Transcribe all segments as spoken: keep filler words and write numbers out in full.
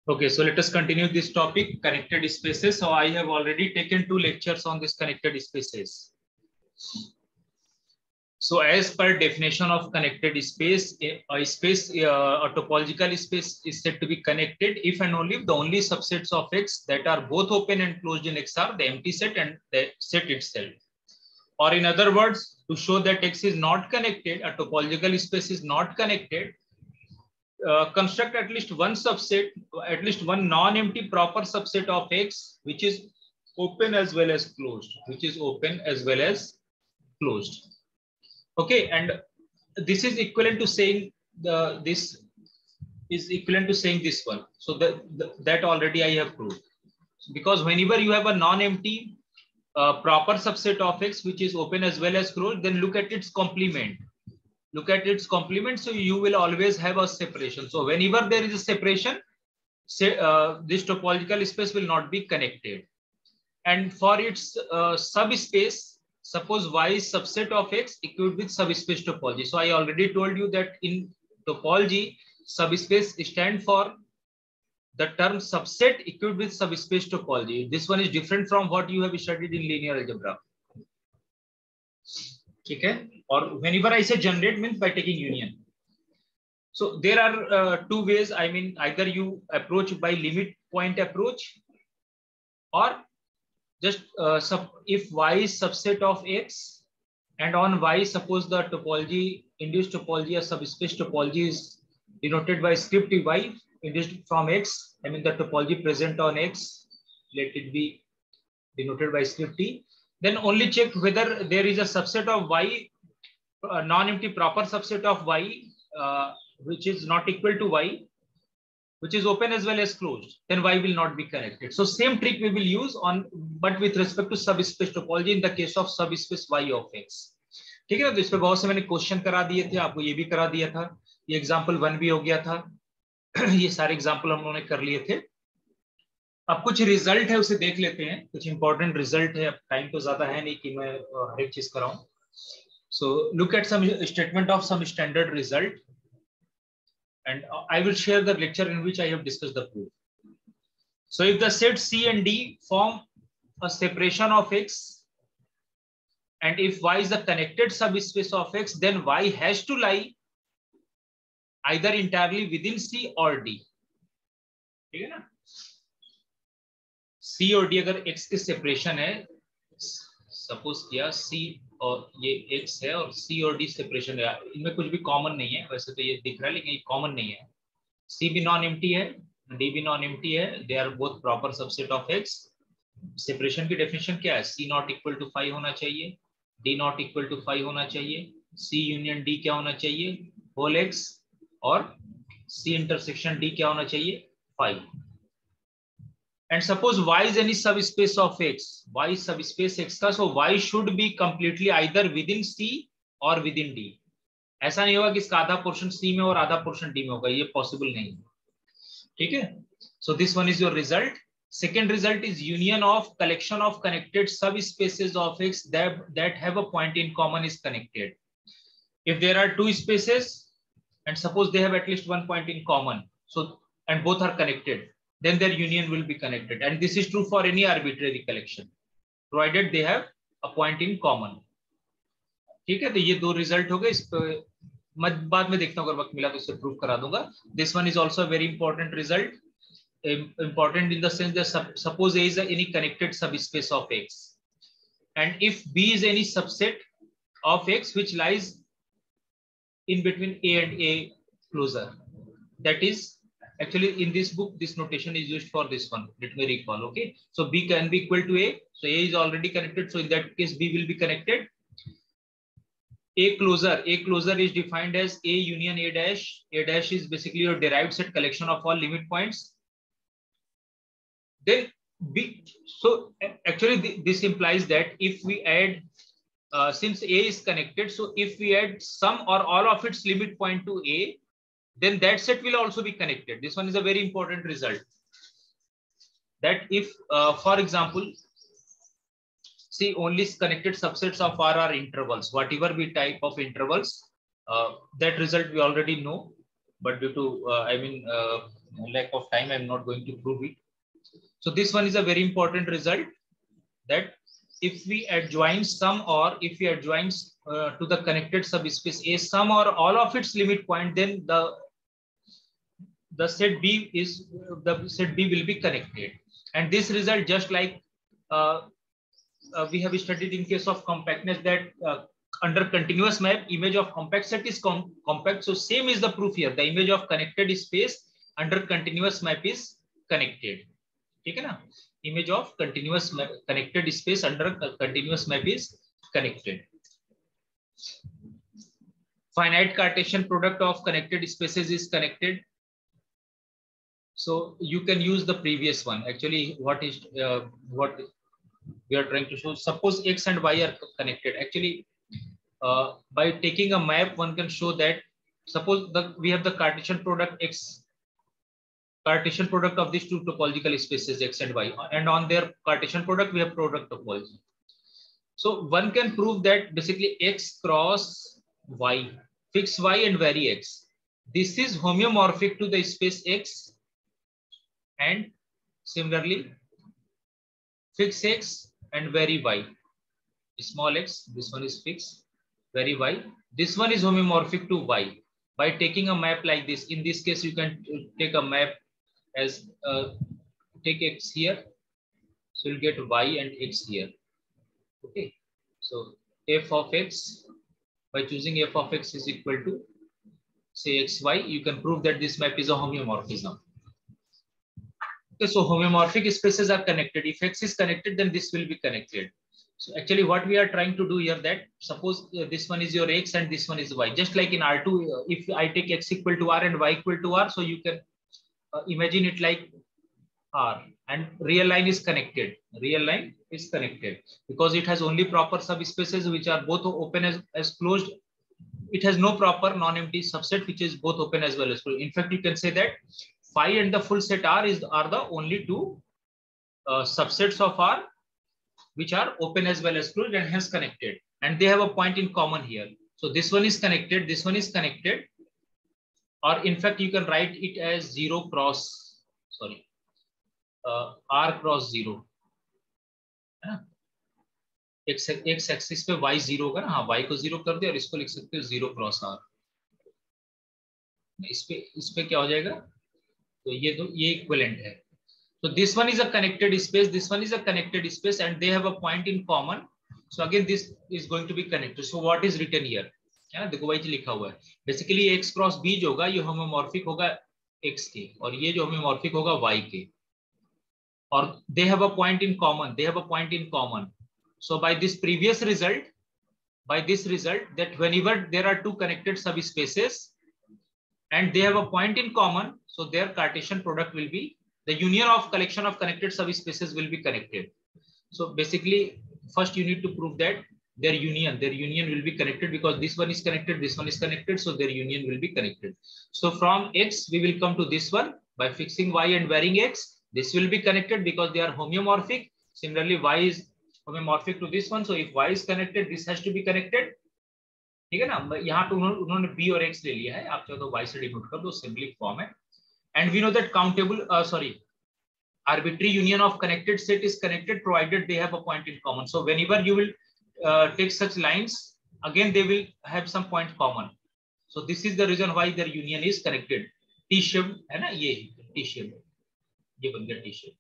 Okay, so let us continue this topic, connected spaces. So I have already taken two lectures on this connected spaces. So as per definition of connected space, a space, uh, a topological space is said to be connected if and only if the only subsets of X that are both open and closed in X are the empty set and the set itself. Or in other words, to show that X is not connected, a topological space is not connected, Uh, construct at least one subset, at least one non-empty proper subset of X, which is open as well as closed, which is open as well as closed. Okay, and this is equivalent to saying the this is equivalent to saying this one. So that that already I have proved. Because whenever you have a non-empty uh, proper subset of X, which is open as well as closed, then look at its complement. Look at its complement, so you will always have a separation. So whenever there is a separation, say uh, this topological space will not be connected. And for its uh, subspace, suppose Y is subset of X equipped with subspace topology. So I already told you that in topology, subspace stand for the term subset equipped with subspace topology. This one is different from what you have studied in linear algebra. Okay, or whenever I say generate means by taking union. So there are uh, two ways. I mean, either you approach by limit point approach, or just uh, sub, if Y is subset of X, and on Y suppose the topology induced topology or subspace topology is denoted by script Y induced from X. I mean the topology present on X, let it be denoted by script T. Then only check whether there is a subset of Y, a non-empty proper subset of Y, uh, which is not equal to Y, which is open as well as closed. Then Y will not be connected. So same trick we will use on, but with respect to subspace topology in the case of subspace Y of X. ठीक है ना, तो इस पे बहुत से मैंने question करा दिए थे, आपको ये भी करा दिया था, ये एग्जाम्पल वन भी हो गया था, ये सारे एग्जाम्पल हम लोगों ने कर लिए थे. अब कुछ रिजल्ट है उसे देख लेते हैं, कुछ इंपॉर्टेंट रिजल्ट है. अब टाइम तो ज्यादा है नहीं कि मैं हर एक चीज कराऊं. So look at some statement of some standard result, and I will share the lecture in which I have discussed the proof. So if the set C and D form a separation of X, and if Y is the connected subspace of X, then Y has to lie either entirely within C or D. ठीक है ना? C और D अगर X की separation है, suppose किया C और ये X है और C और D सेपरेशन है, इनमें कुछ भी कॉमन नहीं है. वैसे तो ये दिख रहा है लेकिन ये कॉमन नहीं है. C भी नॉन एम्प्टी है, D भी नॉन एम्प्टी है. They are both proper subset of X. Separation की डेफिनेशन क्या है? C not equal to phi होना चाहिए, D not equal to phi होना चाहिए, C यूनियन D क्या होना चाहिए? होल X, और C इंटरसेक्शन D क्या होना चाहिए? Phi. And suppose Y is any subspace of X, Y is subspace X का, so Y should be completely either within C or within D. ऐसा नहीं होगा कि इसका आधा पोर्शन C में और आधा पोर्शन D में होगा, ये पॉसिबल नहीं है. ठीक है? So this one is your result. Second result is union of collection of connected subspaces of X that that have a point in common is connected. If there are two spaces and suppose they have at least one point in common, so and both are connected, then their union will be connected. And this is true for any arbitrary collection, provided they have a point in common. ठीक है, तो ये दो result हो गए. इस पे मैं बाद में देखता हूँ, अगर वक्त मिला तो इसे प्रूव करा दूंगा. This one is also very important result. Important in the sense that suppose A is any connected subspace of X, and if B is any subset of X which lies in between A and A closure, that is actually in this book this notation is used for this one. Let me recall. Okay, so B can be equal to A, so A is already connected, so in that case B will be connected. A closure, A closure is defined as A union A dash. A dash is basically your derived set collection of all limit points. Then B, so actually this implies that if we add, uh, since A is connected, so if we add some or all of its limit point to A, then that set will also be connected. This one is a very important result. That if, uh, for example, see only connected subsets of R are intervals, whatever we type of intervals, uh, that result we already know, but due to, uh, I mean, uh, lack of time, I'm not going to prove it. So this one is a very important result, that if we adjoin some or if we adjoin uh, to the connected subspace A some or all of its limit point, then the the set B is the set B will be connected. And this result, just like uh, uh, we have studied in case of compactness, that uh, under continuous map image of compact set is com compact. So same is the proof here. The image of connected space under continuous map is connected. ठीक है ना? Image of continuous map, connected space under continuous map is connected. Finite Cartesian product of connected spaces is connected. So you can use the previous one. Actually, what is uh, what we are trying to show? Suppose X and Y are connected. Actually, uh, by taking a map, one can show that. Suppose the we have the Cartesian product X, Cartesian product of these two topological spaces X and Y, and on their Cartesian product we have product topology. So one can prove that basically X cross Y, fix Y and vary X. This is homeomorphic to the space X, and similarly fix X and vary Y. Small x, this one is fixed, vary Y. This one is homeomorphic to Y. By taking a map like this, in this case you can take a map as uh, take X here, so you'll get Y and X here. Okay, so f of X, by choosing f of X is equal to say xy, you can prove that this map is a homeomorphism. Okay, so homeomorphic spaces are connected. If X is connected, then this will be connected. So actually what we are trying to do here, that suppose uh, this one is your X and this one is Y. Just like in R two, uh, if I take X equal to R and Y equal to R, so you can uh, imagine it like R, and real line is connected. Real line is connected because it has only proper subspaces which are both open as, as closed. It has no proper non-empty subset which is both open as well as closed. In fact, you can say that phi and the full set R is are the only two uh, subsets of R which are open as well as closed and hence connected, and they have a point in common here. So this one is connected, this one is connected, or in fact you can write it as zero cross, sorry, uh, R cross zero. X x axis पे y zero होगा ना, हाँ y को zero कर दे और इसको लिख सकते हो जीरो क्रॉस r. इस पे इस पे क्या हो जाएगा, तो ये दो ये इक्विवेलेंट है. So this one is a connected space, this one is a connected space, and they have a point in common. So again this is going to be connected. So what is written here? क्या देखो भाई जी लिखा हुआ है. Basically x cross b जो होगा ये homomorphic होगा x के, और ये जो होमोमॉर्फिक होगा y के, और they have a point in common. They have a point in common. So by this previous result, by this result that whenever there are two connected subspaces and they have a point in common, so their Cartesian product will be the union of collection of connected subspaces will be connected. So basically, first you need to prove that their union, their union will be connected because this one is connected, this one is connected, so their union will be connected. So from X, we will come to this one by fixing Y and varying X. This will be connected because they are homeomorphic. Similarly, Y is homeomorphic to this one. So if Y is connected, this has to be connected. ठीक है ना, यहाँ पे उन्होंने उन्होंने B और X ले लिया है, आप चाहो तो Y से डिनोट कर दो, सिंपली फॉर्म है. And we know that countable, uh, sorry, arbitrary union of connected set is connected provided they have a point in common. So whenever you will uh, take such lines, again they will have some point common. So this is the reason why their union is connected. T shape है ना, ये T shape, ये बन गया T shape.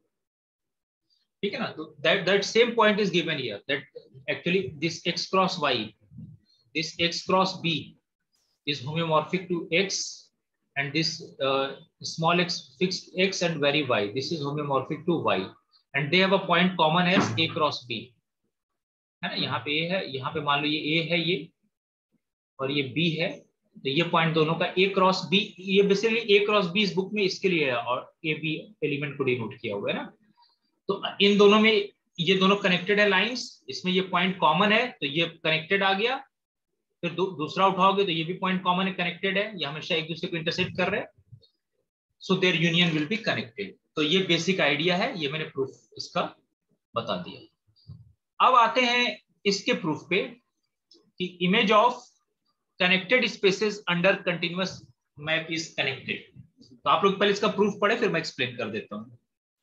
ठीक है ना, तो that that same point is given here, that actually this X cross Y, this X cross B is homeomorphic to X, and this uh, small x fixed X and vary Y, this is homeomorphic to Y, and they have a point common as A cross B. है ना, यहाँ पे A है, यहाँ पे मान लो ये A है ये, और ये B है, तो ये पॉइंट दोनों का A क्रॉस B, ये बेसिकली A क्रॉस B इस बुक में इसके लिए है और A B एलिमेंट को डिनोट किया हुआ है ना. तो इन दोनों में ये दोनों कनेक्टेड है लाइंस, इसमें ये पॉइंट कॉमन है तो ये कनेक्टेड आ गया. फिर दू, दूसरा उठाओगे तो ये भी पॉइंट कॉमन है, कनेक्टेड है, ये हमेशा एक दूसरे को इंटरसेक्ट कर रहे हैं. So their union will be connected. तो ये बेसिक आइडिया है, ये मैंने प्रूफ इसका बता दिया. अब आते हैं इसके प्रूफ पे कि image of connected spaces under continuous map is connected. तो आप लोग पहले इसका प्रूफ पढ़े, फिर मैं एक्सप्लेन कर देता हूँ.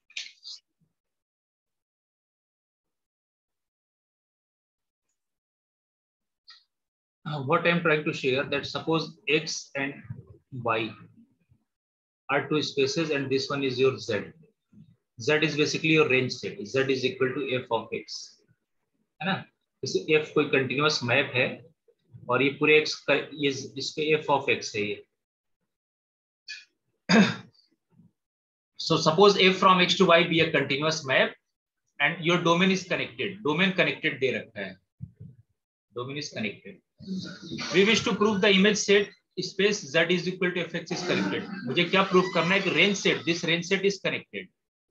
Uh, what I am trying to share that suppose x and y are two spaces and this one is your z. Z is basically your range set. Z is equal to f of x, है ना. इसे f कोई continuous map है और ये पूरे x का ये इस पे f of x है ये. So suppose f from x to y be a continuous map and your domain is connected. Domain connected दे रखा है. Domain is connected. We wish to prove the image set space z is equal to fx is connected. मुझे क्या proof करना है कि range set, this range set is connected.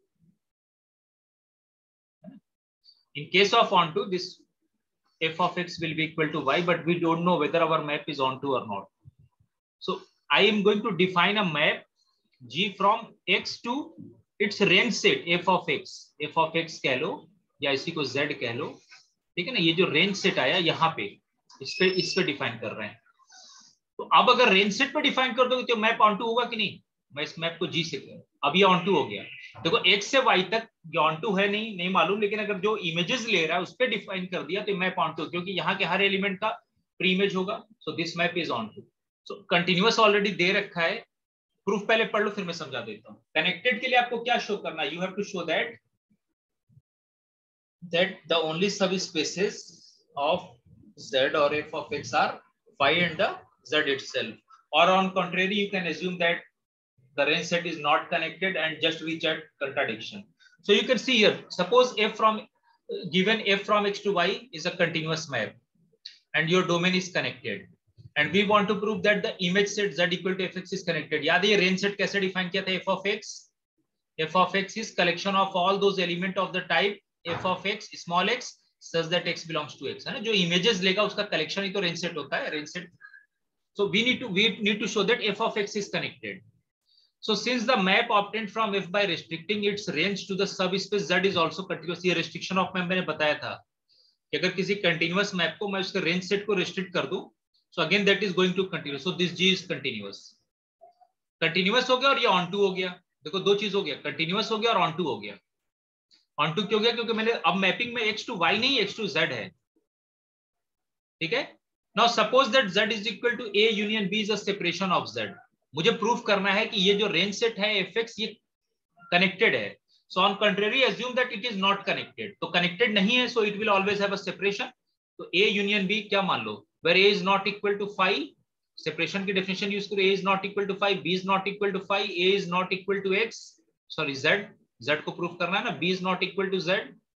In case of onto, this f of x will be equal to y, but we don't know whether our map is onto or not. So I am going to define a map g from x to its range set f of x. f of x कह लो या इसी को z कह लो, ठीक है ना. ये जो रेंज सेट आया यहाँ पे, इस पे इस पे डिफाइन कर रहे हैं. तो अब अगर रेंज सेट पे डिफाइन कर दोगे तो मैप ऑन टू होगा कि नहीं. मैं इस मैप को जी से कर, अब ये ऑन टू हो गया. देखो x से y तक ये ऑन टू है नहीं नहीं मालूम, लेकिन अगर जो इमेजेस ले रहा है उस पे डिफाइन कर दिया तो मैप ऑन टू, क्योंकि यहाँ के हर एलिमेंट का प्री इमेज होगा. So this map is onto. So continuous already दे रखा है. प्रूफ पहले पढ़ लो फिर मैं समझा देता हूँ. कनेक्टेड के लिए आपको क्या शो करना है, you have to show that that the only subspaces of z or f of x are phi and the z itself, or on contrary you can assume that the range set is not connected and just we check contradiction. So you can see here, suppose f from given f from x to y is a continuous map and your domain is connected and we want to prove that the image set z equal to fx is connected. याद है ये range set कैसे define किया था. f of x, f of x is collection of all those element of the type f of x small x such that x belongs to x, है ना. जो images लेगा उसका collection ही तो range set होता है, range set. So we need to we need to show that f of x is connected. So since the map obtained from f by restricting its range to the subspace z is also continuous, ये restriction of map मैंने बताया था कि अगर किसी continuous map को मैं उसके range set को restrict कर दूं, so again that is going to continue. So this g is continuous. Continuous हो गया और ये onto हो गया. देखो दो चीज हो गया, continuous हो गया और onto हो गया. onto क्यों गया, क्योंकि मैंने अब मैपिंग में x to y नहीं x to z है, ठीक है. Now suppose that z is equal to a union b is a separation of z. मुझे प्रूफ करना है कि ये जो रेंज सेट है fx ये कनेक्टेड है. So on contrary assume that it is not connected. तो कनेक्टेड नहीं है, so it will always have a separation. तो a union b क्या मान लो, where a is not equal to phi, separation की डेफिनेशन यूज करो, a is not equal to phi, b is not equal to phi, a is not equal to x, sorry z, z को proof करना है ना, b is not equal to z.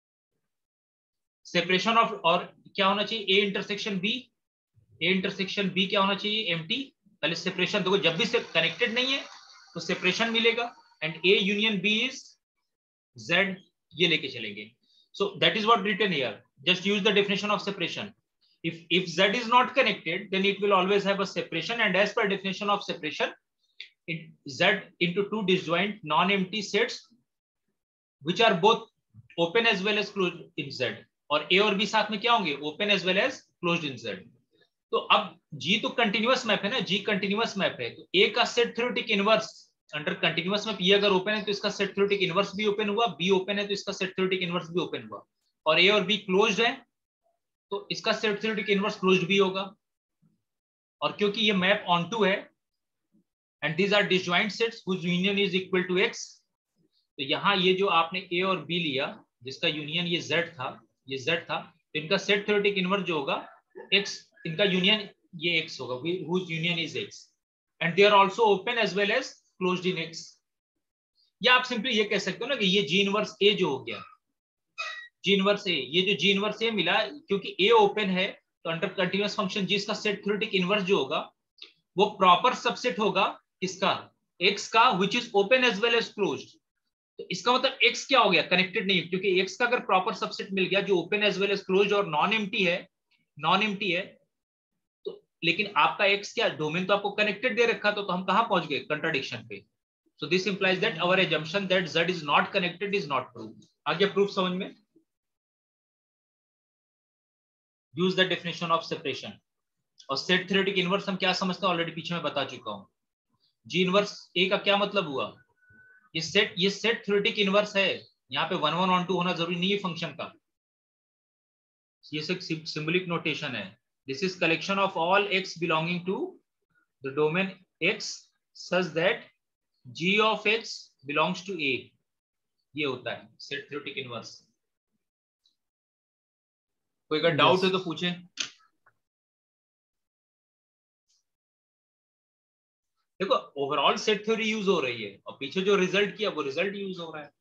Separation of, और क्या होना चाहिए, a intersection b, a intersection b क्या होना चाहिए, एम्प्टी. पहले सेपरेशन देखो, जब भी से कनेक्टेड नहीं है तो सेपरेशन मिलेगा and a union b is z, ये लेके चलेंगे. So that is what written here. Just use the definition of separation. if if z is not connected then it will always have a separation, and as per definition of separation it z into two disjoint non-empty sets which are both open as well as closed in z, और a और b साथ में क्या होंगे, open as well as closed in z. तो अब g तो continuous map है ना, g कंटिन्यूअस मैप है, तो a का set theoretic inverse under continuous map, ये अगर ओपन है तो इसका सेट थ्योरेटिक इनवर्स भी ओपन हुआ, b ओपन है तो इसका सेट थ्योरेटिक इनवर्स भी ओपन हुआ, और a और b क्लोज्ड है तो इसका सेट थ्योरेटिक इनवर्स क्लोज्ड भी होगा. और क्योंकि ये मैप ऑन टू है and these are disjoint sets whose union is equal to x, तो यहाँ ये जो आपने a और b लिया जिसका यूनियन ये z था, ये z था, तो इनका सेट थ्योरेटिक इनवर्स जो होगा x, इनका यूनियन ये x होगा, whose union is x, and they are also open as well as closed in x. या आप सिंपली ये कह सकते हो ना कि ये g इनवर्स a जो हो गया, जी इनवर्स ए, ये जो जी इनवर्स ए मिला क्योंकि ए ओपन है तो अंडर कंटीन्यूअस फंक्शन जी इसका सेट थ्योरेटिक इनवर्स जो होगा वो प्रॉपर सबसेट होगा किसका, एक्स का, which is open as well as closed. तो इसका मतलब एक्स क्या हो गया, कनेक्टेड नहीं, क्योंकि एक्स का अगर प्रॉपर सबसेट मिल गया जो open as well as closed और नॉन एम्प्टी है, नॉन एम्प्टी है, तो लेकिन आपका एक्स क्या, डोमेन तो आपको कनेक्टेड दे रखा, तो, तो हम कहां पहुंच गए, कंट्राडिक्शन पे. So this implies that our assumption that z is not connected is not true. आगे प्रूफ समझ में. Use the definition of separation. और सेट थ्योरेटिक इनवर्स हम क्या समझते हैं ऑलरेडी पीछे में बता चुका हूं. जी इनवर्स ए का क्या मतलब हुआ, ये सेट ये सेट थ्योरेटिक इनवर्स है, यहाँ पे वन वन ऑन टू होना जरूरी नहीं है फंक्शन का, ये सिंबलिक नोटेशन है। This is collection of all X belonging to the domain X such that G of X belongs to A, ये होता है सेट थ्योरेटिक इनवर्स। कोई अगर डाउट है तो पूछे। देखो ओवरऑल सेट थ्योरी यूज हो रही है और पीछे जो रिजल्ट किया वो रिजल्ट यूज हो रहा है।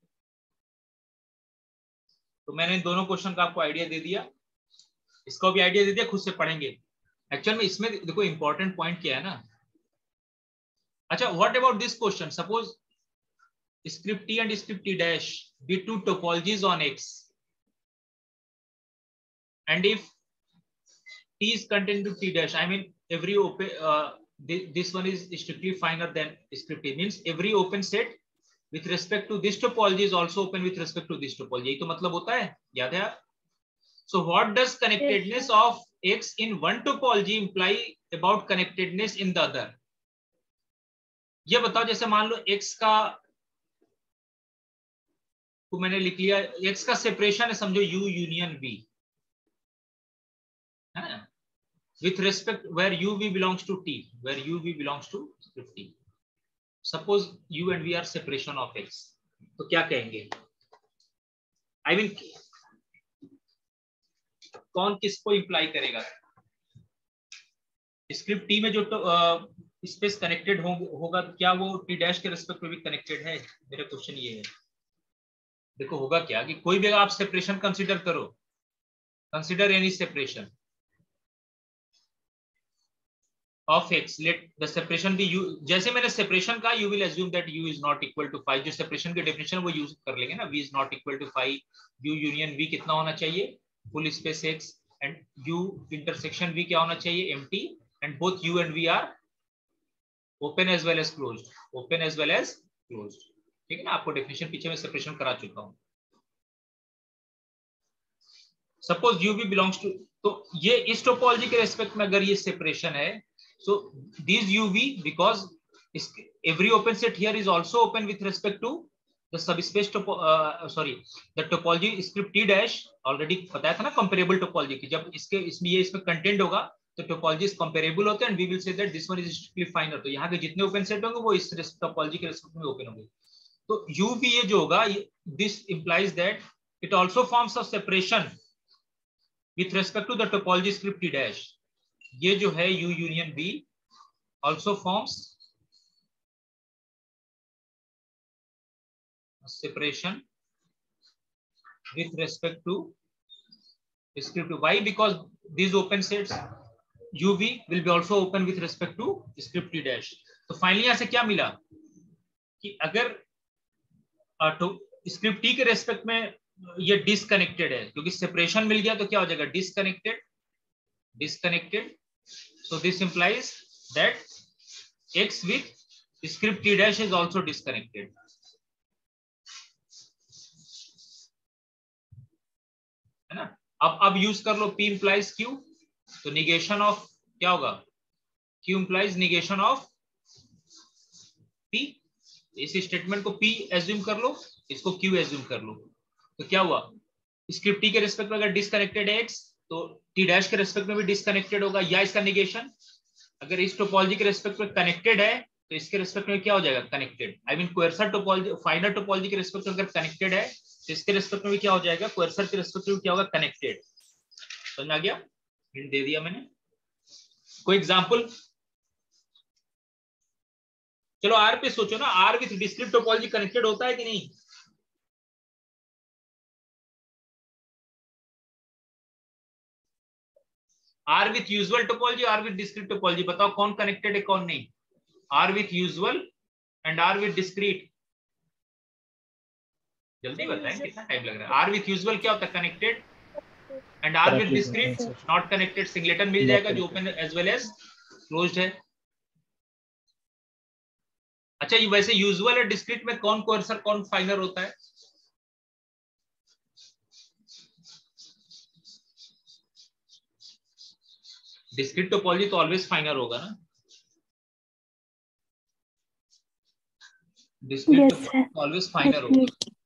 तो मैंने इन दोनों क्वेश्चन का आपको आइडिया दे दिया, इसको भी आइडिया दे दिया, खुद से पढ़ेंगे। एक्चुअल में इसमें देखो इंपॉर्टेंट पॉइंट क्या है ना। अच्छा what about this question, suppose script t and script t dash be two topologies on x and if t is contained to t dash, I mean every open uh, this one is strictly finer than script t, means every open set with respect to this topology is also open with respect to this topology, यही तो मतलब होता है, याद है आप? So what does connectedness yes, of x in one topology imply about connectedness in the other? ये बताओ, जैसे मान लो x का तो मैंने लिख लिया x का सेपरेशन है, समझो u यूनियन v है ना, with respect where uv belongs to t, where uv belongs to t. Suppose u and v are separation of x, तो क्या कहेंगे? I mean कौन किसको इंप्लाई करेगा? स्क्रिप्ट टी में जो स्पेस uh, कनेक्टेड हो, होगा क्या वो टी डैश के रेस्पेक्ट में भी कनेक्टेड है? मेरा क्वेश्चन ये है। देखो होगा क्या कि कोई भी आप सेपरेशन कंसीडर करो, consider any separation of x, let the separation be u, जैसे मैंने सेपरेशन का you will assume that u is not equal to phi, जो सेपरेशन की डेफिनेशन वो यूज कर लेंगे ना, v is not equal to phi, u union v कितना होना चाहिए, full space x, and u intersection v क्या होना चाहिए, empty, and both u and v are open as well as closed, open as well as closed, ठीक है ना? आपको डेफिनेशन पीछे में सेपरेशन करा चुका हूं। Suppose u v belongs to, तो ये इस टोपोलॉजी के रेस्पेक्ट में अगर ये सेपरेशन है, so these uv because every open set here is also open with respect to the subspace topo, uh, sorry the topology script t dash, already बताया था ना comparable topology की, जब इसके इसमें ये इसमें contained होगा तो topologies comparable होते हैं and we will say that this one is strictly finer, तो यहाँ के जितने open set होंगे वो इस topology के रेस्पेक्ट में ओपन होंगे। तो uv ये जो होगा, this implies that it also forms a separation with respect to the topology script t dash, ये जो है u union v also forms a separation with respect to script y, because these open sets uv will be also open with respect to script t dash। तो finally यहां से क्या मिला कि अगर तो स्क्रिप्ट t के रेस्पेक्ट में ये डिसकनेक्टेड है, क्योंकि सेपरेशन मिल गया तो क्या हो जाएगा, disconnected, disconnected, so this implies that x with script t dash is also disconnected, है ना? अब अब यूज कर लो p implies q, तो निगेशन ऑफ क्या होगा, q implies negation of p, इस स्टेटमेंट को p एज्यूम कर लो, इसको q एज्यूम कर लो, तो क्या हुआ, स्क्रिप्ट t के रेस्पेक्ट में अगर डिसकनेक्टेड है x तो t डैश के रेस्पेक्ट में भी डिसकनेक्टेड होगा, या इसका निगेशन अगर इस टोपोलॉजी के रेस्पेक्ट में कनेक्टेड है तो इसके रेस्पेक्ट में क्या हो जाएगा, connected, I mean coarser topology final topology के रेस्पेक्ट में अगर कनेक्टेड है तो इसके रेस्पेक्ट में भी क्या हो जाएगा, कोएर्सर के रेस्पेक्ट में क्या होगा, कनेक्टेड। समझ आ गया, हिंट दे दिया मैंने। कोई एग्जांपल? चलो आर पे सोचो ना, R with discrete topology connected होता है कि नहीं? R with usual topology, R with discrete topology, बताओ कौन कनेक्टेड है कौन नहीं? R with usual and R with discrete, जल्दी बताएं कितना टाइम लग रहा है। आर विथ यूजुअल क्या होता है, connected, and R with discrete not connected, singleton मिल जाएगा जो open as well as closed है। अच्छा ये वैसे यूजुअल और डिस्क्रीट में कौन कोएर्सर कौन फाइनर होता है? डिस्क्रीट टोपोलॉजी तो ऑलवेज फाइनर होगा ना, discrete yes, topology always finer होगा।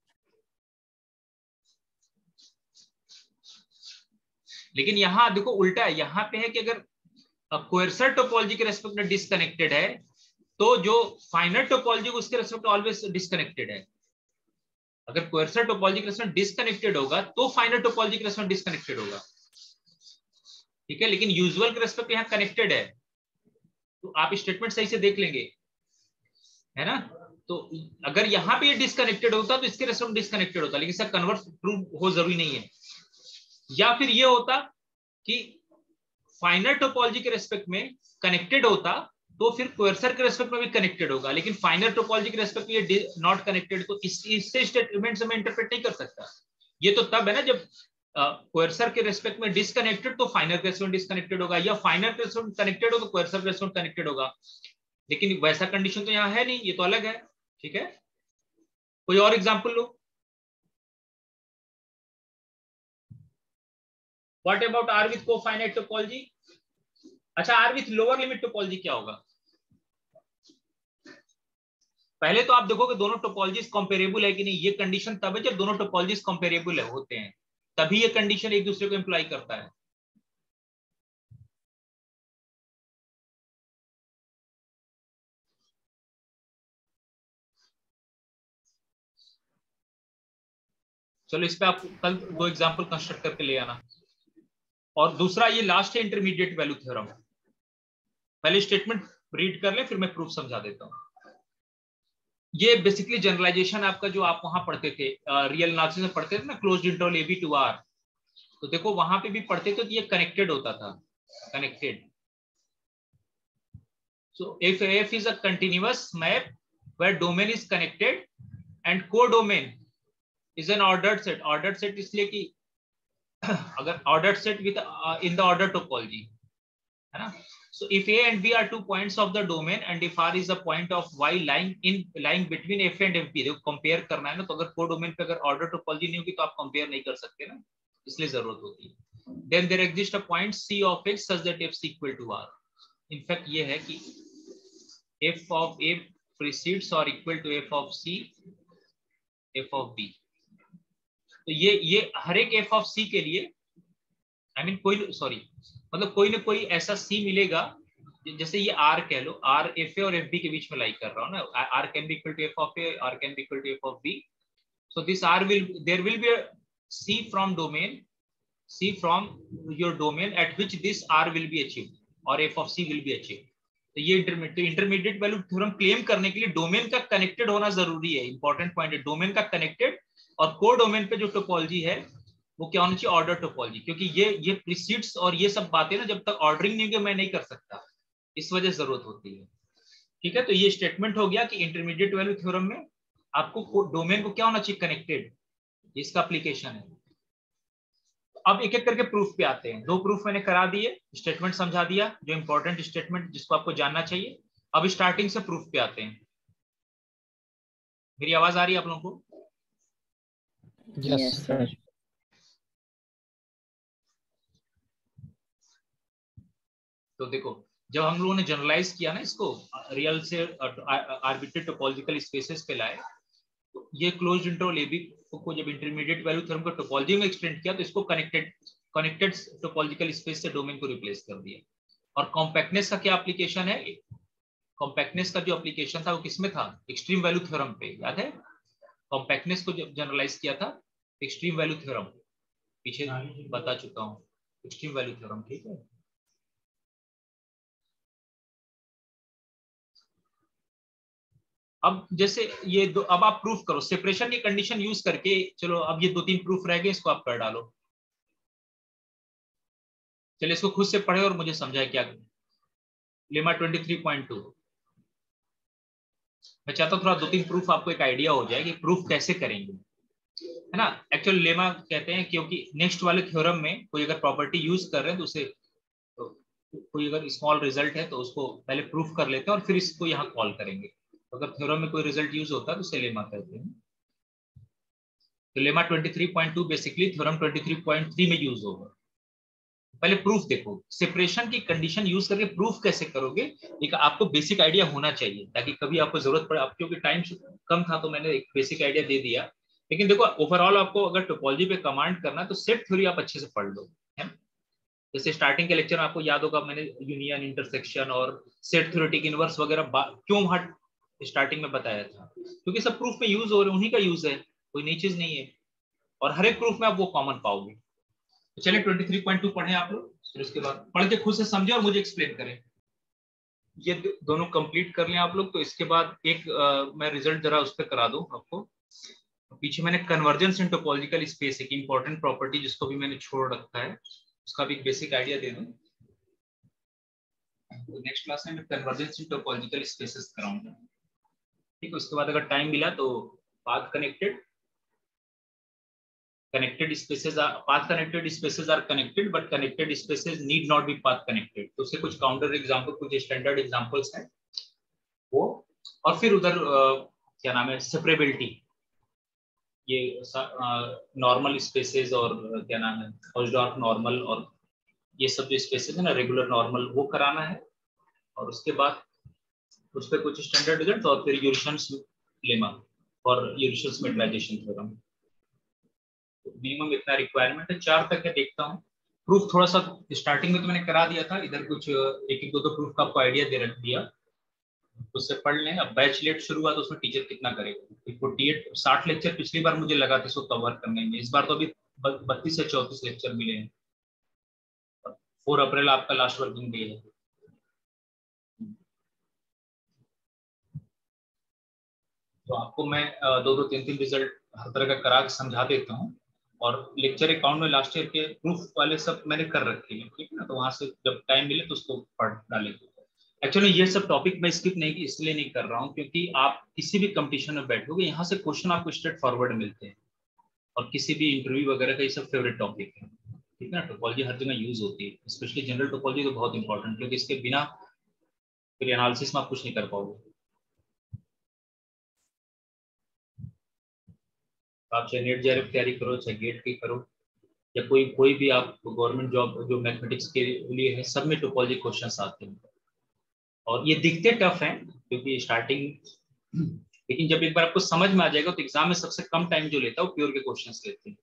लेकिन यहाँ देखो उल्टा है, यहाँ पे है कि अगर कोएर्सर टोपोलॉजी के रेस्पेक्ट में डिस्कनेक्टेड है तो जो फाइनर टोपोलॉजी उसके रेस्पेक्ट ऑलवेज डिस्कनेक्टेड है। अगर कोएर्सर टोपोलॉजी के रेस्पेक्ट डिस्कनेक्टेड होगा तो फाइनर टोपोलॉजी के रेस्पेक्ट डिस्कनेक्टेड होगा, ठीक है। लेकिन यूजुअल के रेस्पेक्ट यहाँ कनेक्टेड है, तो आप स्टेटमेंट सही से देख लेंगे, है ना। तो अगर यहाँ पे ये डिस्कनेक्टेड होता तो इसके रेस्पेक्ट डिस्कनेक्टेड होता, लेकिन इसका कन्वर्स प्रूव हो जरूरी नहीं है। या फिर ये होता कि फाइनर टोपोलॉजी के रेस्पेक्ट में कनेक्टेड होता तो फिर कोएर्सर के रेस्पेक्ट में भी कनेक्टेड होगा, लेकिन फाइनर टोपोलॉजी के रेस्पेक्ट में ये नॉट कनेक्टेड, तो इस इससे स्टेटमेंट से मैं इंटरप्रेट नहीं कर सकता। ये तो तब है ना जब कोएर्सर के रेस्पेक्ट में डिस्कनेक्टेड तो फाइनर के रेस्पेक्ट डिस्कनेक्टेड होगा, या फाइनर के रेस्पेक्ट कनेक्टेड हो तो कोएर्सर के रेस्पेक्ट कनेक्टेड होगा। लेकिन वैसा कंडीशन तो यहाँ है नहीं, ये तो अलग है, ठीक है। कोई और एग्जाम्पल लो। What about R with cofinite topology? अच्छा, R with lower limit topology क्या होगा? पहले तो आप देखोगे दोनों टोपोलॉजीज कंपेरेबल है कि नहीं। ये कंडीशन तब है जब दोनों टोपोलॉजीज कंपेरेबल है होते हैं, तभी ये कंडीशन एक दूसरे को इंप्लाई करता है। चलो इस पे आप कल दो एग्जांपल कंस्ट्रक्ट करके ले आना। और दूसरा ये लास्ट है इंटरमीडिएट वैल्यू थ्योरम। पहले स्टेटमेंट रीड कर ले, फिर मैं प्रूफ समझा देता हूं। ये बेसिकली जनरलाइजेशन आपका जो आप वहां पढ़ते थे रियल एनालिसिस में पढ़ते थे ना, closed interval A B to R, तो देखो वहां पे भी पढ़ते थे तो ये कनेक्टेड होता था, connected. So if F is a continuous map where domain is connected and codomain is an ordered set. Ordered set इसलिए कि अगर ordered set with in the order topology, है ना। So if A and B are two points of the domain and if R is a point of Y lying in lying between F and F B, देखो compare करना है ना, तो अगर को domain पे अगर ऑर्डर टोपोलॉजी नहीं होगी तो आप कंपेयर नहीं कर सकते ना, इसलिए जरूरत होती है। Then there exists a point C of X such that F is equal to R. In fact ये है कि F of A precedes or equal to F of C, F of B। तो ये ये हर एक F of C के लिए I I mean mean, कोई सॉरी मतलब कोई ना कोई ऐसा C मिलेगा, जैसे ये R कह लो, R F A और F B के बीच में लाई कर रहा हूँ ना, R can be equal to F of A, R can be equal to F of B. So this R will, there will be a C from domain, C from your domain at which this R will be achieved or F of C will be achieved. तो ये intermediate intermediate value theorem claim करने के लिए domain का connected होना जरूरी है। Important point है, डोमेन का कनेक्टेड, और को डोमेन पे जो टोपोलॉजी है वो क्या होनी चाहिए? Order topology. क्योंकि ये ये प्रीसीड्स और ये सब बातें ना जब तक ऑर्डरिंग नहीं होगी मैं नहीं कर सकता, इस वजह से जरूरत होती है, ठीक है। तो ये स्टेटमेंट हो गया कि इंटरमीडिएट वैल्यू थ्योरम में आपको डोमेन को क्या होना चाहिए? कनेक्टेड, इसका एप्लीकेशन है। अब एक एक करके प्रूफ पे आते हैं। दो प्रूफ मैंने करा दिए, स्टेटमेंट समझा दिया, जो इंपॉर्टेंट स्टेटमेंट जिसको आपको जानना चाहिए। अब स्टार्टिंग से प्रूफ पे आते हैं। मेरी आवाज आ रही है आप लोगों को? Yes sir. तो देखो जब हम लोगों ने जनरलाइज किया ना इसको, रियल से आर्बिट्रेरी टोपोलॉजिकल स्पेसेस पे लाए, तो ये क्लोज्ड इंटरवल ए बी को जब इंटरमीडिएट वैल्यू थ्योरम को टोपोलॉजी में एक्सटेंड किया तो इसको कनेक्टेड कनेक्टेड टोपोलॉजिकल स्पेस से डोमेन को रिप्लेस कर दिया। और कॉम्पैक्टनेस का क्या एप्लीकेशन है? कॉम्पैक्टनेस का जो एप्लीकेशन था वो किसमें था? एक्सट्रीम वैल्यू थ्योरम पे, याद है? कॉम्पैक्टनेस को जब जनरलाइज किया था एक्सट्रीम वैल्यू थ्योरम, पीछे बता चुका हूँ एक्सट्रीम वैल्यू थ्योरम, ठीक है। अब जैसे ये दो, अब आप प्रूफ करो सेपरेशन की कंडीशन यूज करके। चलो अब ये दो तीन प्रूफ रह गए, इसको आप कर डालो। चलिए इसको खुद से पढ़े और मुझे समझाए क्या। Lemma twenty three point two, मैं चाहता हूँ थोड़ा दो तीन प्रूफ आपको एक आइडिया हो जाए कि प्रूफ कैसे करेंगे, है ना। एक्चुअली लेमा कहते हैं क्योंकि नेक्स्ट वाले थ्योरम में कोई अगर प्रॉपर्टी यूज कर रहे हैं तो उसे तो कोई अगर स्मॉल रिजल्ट है तो उसको पहले प्रूफ कर लेते हैं और फिर इसको यहाँ कॉल करेंगे। अगर थ्योरम में कोई रिजल्ट यूज होता है तो उसे लेमा कहते हैं। तो lemma twenty three point two basically theorem twenty three point three में यूज होगा। पहले प्रूफ देखो, सेपरेशन की कंडीशन यूज करके प्रूफ कैसे करोगे, एक आपको बेसिक आइडिया होना चाहिए ताकि कभी आपको जरूरत पड़े। आप क्योंकि टाइम कम था तो मैंने एक बेसिक आइडिया दे दिया, लेकिन देखो ओवरऑल आपको अगर टोपोलॉजी पे कमांड करना है तो सेट थ्योरी आप अच्छे से पढ़ लो, है। जैसे स्टार्टिंग के लेक्चर में आपको याद होगा मैंने यूनियन, इंटरसेक्शन और सेट थ्योरेटिक इनवर्स वगैरह क्यों वहां स्टार्टिंग में बताया था, क्योंकि सब प्रूफ में यूज हो रहे हैं, उन्हीं का यूज है, कोई नई चीज नहीं है, और हर एक प्रूफ में आप वो कॉमन पाओगे। तो चलिए तेईस पॉइंट दो पढ़ें आप लोग, फिर उसके बाद पढ़ के खुद से समझे और मुझे एक्सप्लेन करें। ये दोनों कंप्लीट कर लें आप लोग, तो इसके बाद एक आ, मैं रिजल्ट जरा उस पर करा दूं आपको। पीछे मैंने कन्वर्जेंस इन टोपोलॉजिकल स्पेस, एक इंपॉर्टेंट प्रॉपर्टी जिसको भी मैंने छोड़ रखा है, उसका भी एक बेसिक आइडिया दे दूं। तो नेक्स्ट क्लास में मैं कन्वर्जेंस इन टोपोलॉजिकल स्पेसेस कराऊंगा, ठीक है। उसके बाद अगर टाइम मिला तो path connected connected spaces are path connected spaces are connected but connected spaces need not be path connected, तो उससे कुछ काउंटर एग्जांपल, कुछ स्टैंडर्ड एग्जांपल्स हैं वो। और फिर उधर क्या नाम है, सेपरेबिलिटी, ये नॉर्मल स्पेसेस और क्या नाम है हॉल्सडॉर्फ नॉर्मल, और ये सब जो स्पेसेस है ना रेगुलर नॉर्मल, वो कराना है। और उसके बाद उस पर कुछ स्टैंडर्ड रिजल्ट और फिर यूरिशंस लेमा और यूरिशंस मेट्राइजेशन थ्योरम। मिनिमम इतना रिक्वायरमेंट है, चार तक है, देखता हूँ। प्रूफ थोड़ा सा स्टार्टिंग में तो मैंने करा दिया था, इधर कुछ एक एक दो दो प्रूफ का आपको आइडिया दे रख दिया, उससे पढ़ लें। अब बैच लेट शुरू हुआ तो उसमें टीचर कितना करेगा, फोर्टी एट साठ लेक्चर पिछली बार मुझे लगा था सो कवर करने में, इस बार तो अभी बत्तीस से चौंतीस लेक्चर मिले हैं। फोर अप्रैल आपका लास्ट वर्किंग डे है। तो आपको मैं दो दो तीन तीन रिजल्ट हर तरह का करा के समझा देता हूँ, और लेक्चर अकाउंट में लास्ट ईयर के प्रूफ वाले सब मैंने कर रखे हैं, ठीक है ना। तो वहां से जब टाइम मिले तो उसको पढ़ डालेंगे। एक्चुअली ये सब टॉपिक मैं स्किप नहीं इसलिए नहीं कर रहा हूँ क्योंकि आप किसी भी कंपटीशन में बैठोगे यहाँ से क्वेश्चन आपको स्ट्रेट फॉरवर्ड मिलते हैं, और किसी भी इंटरव्यू वगैरह का ये सब फेवरेट टॉपिक है, ठीक है ना। टोपोलॉजी हर जगह यूज होती है, स्पेशली जनरल टोपोलॉजी तो बहुत इंपॉर्टेंट, क्योंकि इसके बिना फिर एनालिसिस में आप कुछ नहीं कर पाओगे। आप चाहे नेट जेआरएफ तैयारी करो, चाहे गेट की करो, या कोई कोई भी आप गवर्नमेंट जॉब जो मैथमेटिक्स के लिए है, सब में टोपोलॉजी क्वेश्चंस आते हैं। और ये दिखते टफ हैं क्योंकि स्टार्टिंग, लेकिन जब एक बार आपको समझ में आ जाएगा तो एग्जाम में सबसे कम टाइम जो लेता है वो प्योर के क्वेश्चंस लेते हैं।